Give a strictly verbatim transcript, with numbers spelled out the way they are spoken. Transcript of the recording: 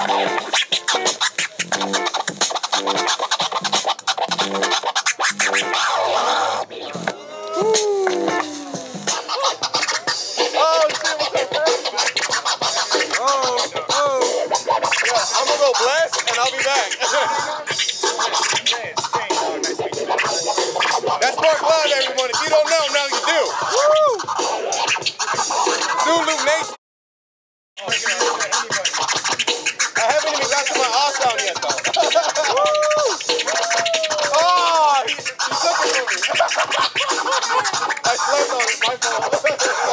I'm gonna go bless and I'll be back. That's Mark Live, everyone. If you don't know, now you do. Woo! Zulu Nation. I haven't even got to my off sound yet, though. Oh, he, he took it from me. I slept on it, my fault.